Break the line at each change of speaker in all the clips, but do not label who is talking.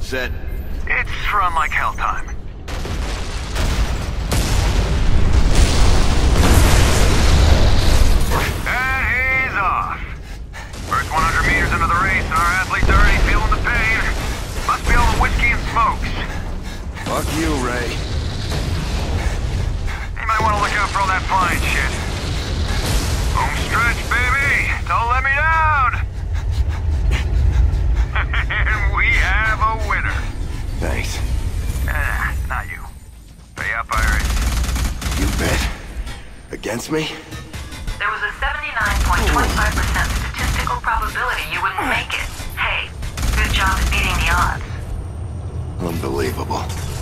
Set.
It's run like hell time. And he's off. First 100 meters into the race, and our athlete's already feeling the pain. Must be all the whiskey and smokes.
Fuck you, Ray.
You might want to look out for all that flying shit. Home stretch, baby! Don't let me down! And we have a winner.
Thanks.
Not you. Pay up, Iris.
You bet. Against me?
There was a 79.25% statistical probability you wouldn't make it. Hey, good job at beating the odds.
Unbelievable.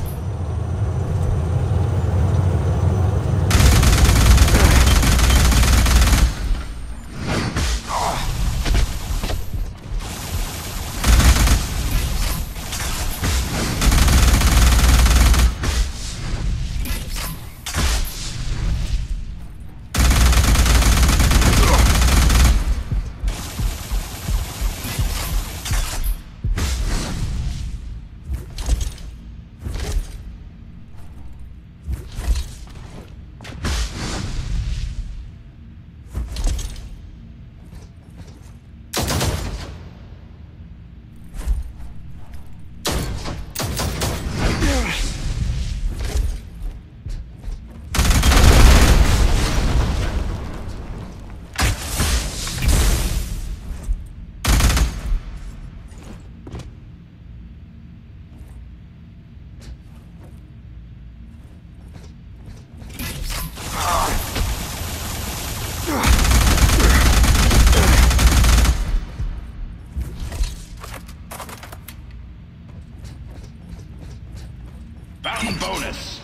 Bounty bonus.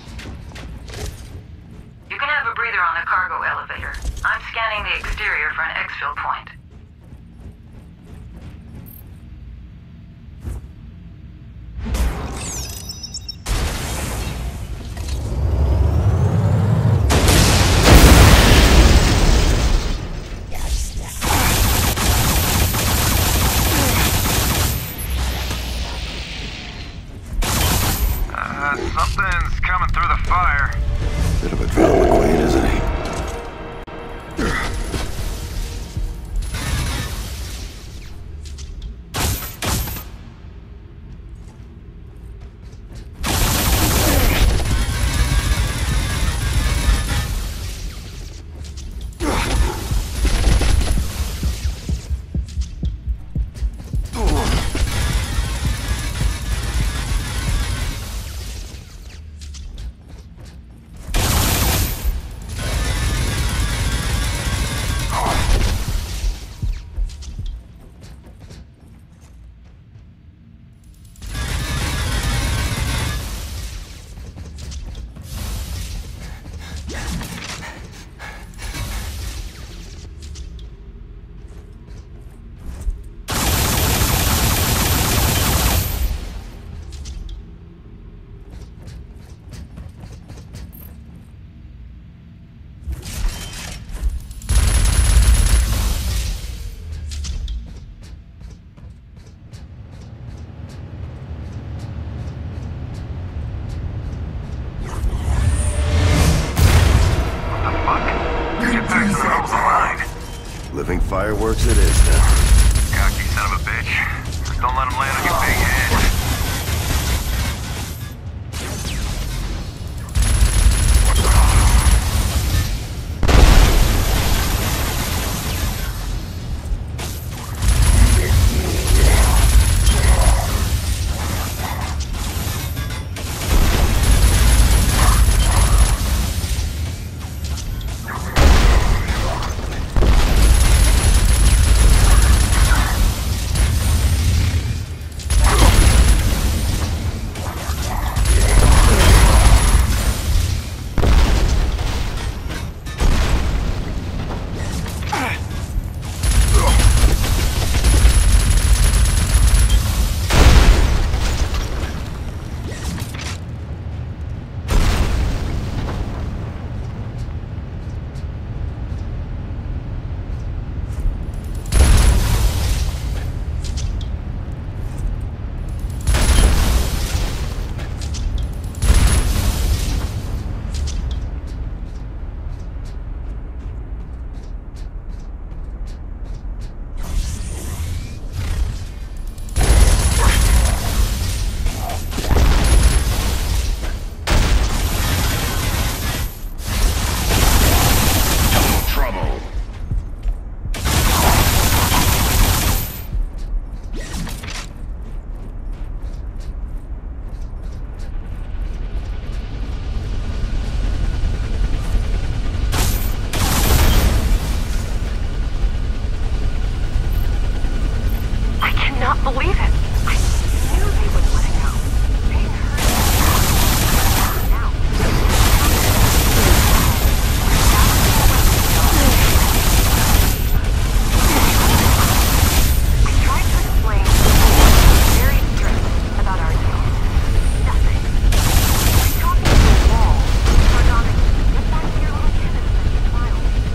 You can have a breather on the cargo elevator. I'm scanning the exterior for an exfil point.
Something's coming through the fire.
Bit of a drama queen, isn't he?
believe it. I knew they would let it go. They turned now. I tried to explain. Very strict about our deal. Nothing. I talked to the wall. Sardonic, get back to your little kid and smile.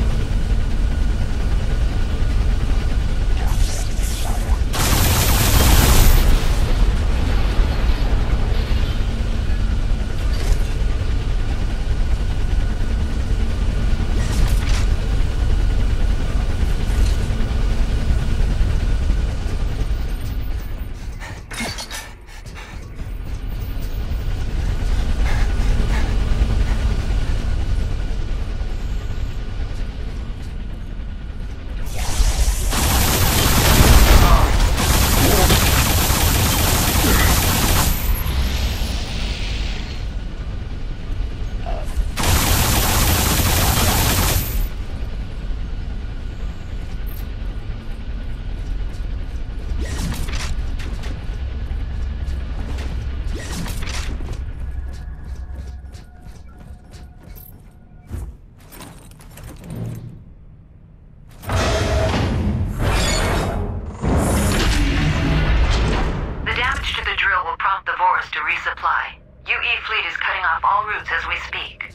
To resupply. UE fleet is cutting off all routes as we speak.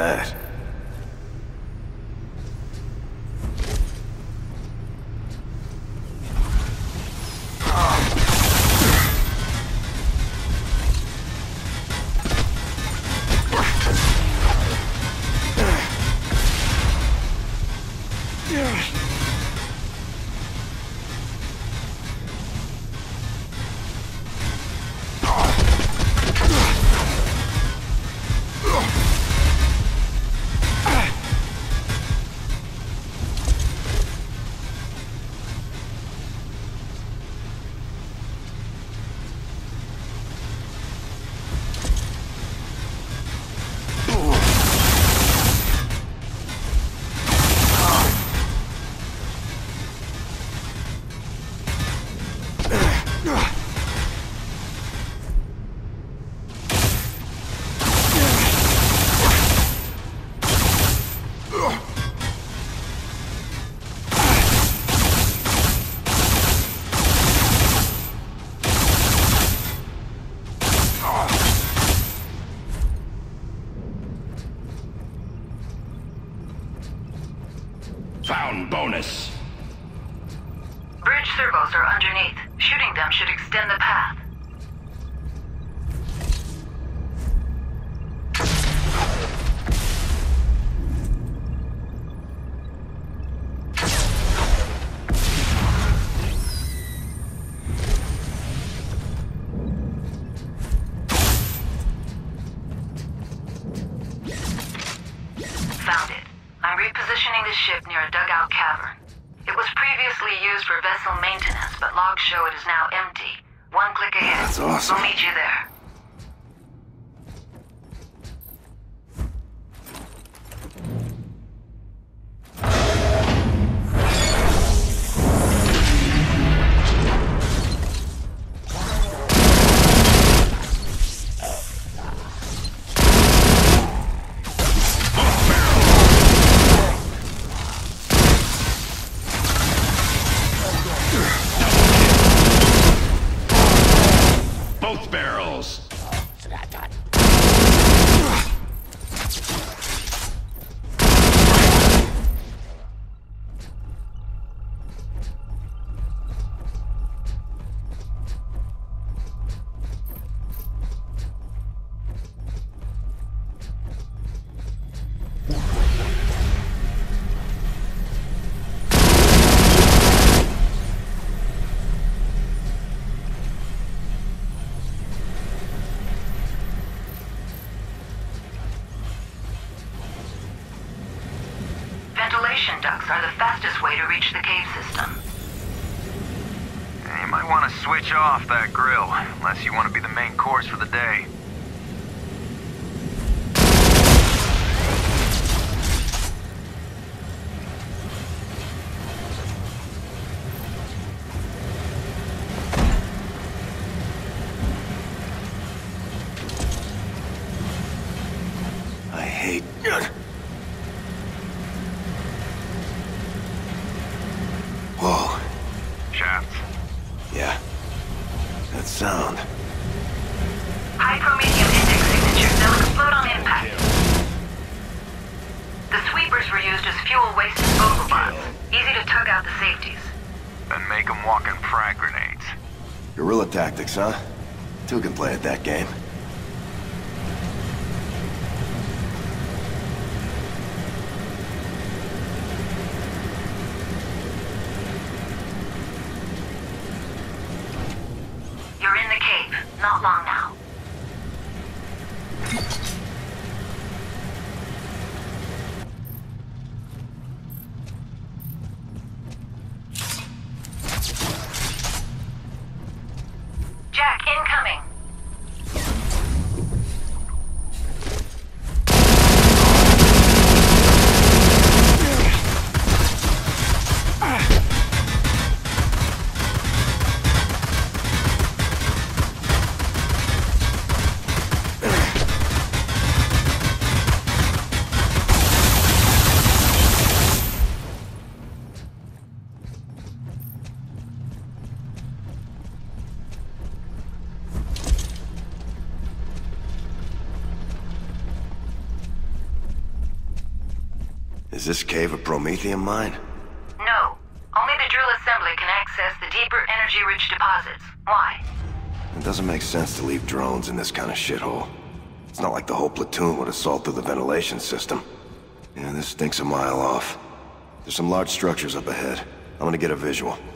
that.
Found bonus.
Bridge servos are underneath. Shooting them should extend the path. Found it. I'm repositioning the ship near a dugout cavern. It was previously used for vessel maintenance, but logs show it is now empty. One click ahead.
That's awesome.
We'll meet you there.
Both barrels.
Ventilation ducts are the fastest way to reach the cave system.
You might want to switch off that grill, unless you want to be the main course for the day.
I hate... Whoa.
Shafts.
Yeah. That sound.
High chromium index signatures. They'll explode on impact. The sweepers were used as fuel waste disposal bots. Easy to tug out the safeties.
And make them walking frag grenades.
Guerrilla tactics, huh? Two can play at that game.
You're in the cave. Not long now. Jack, incoming.
Is this cave a Promethium mine?
No. Only the drill assembly can access the deeper energy-rich deposits. Why?
It doesn't make sense to leave drones in this kind of shithole. It's not like the whole platoon would assault through the ventilation system. Yeah, this stinks a mile off. There's some large structures up ahead. I'm gonna get a visual.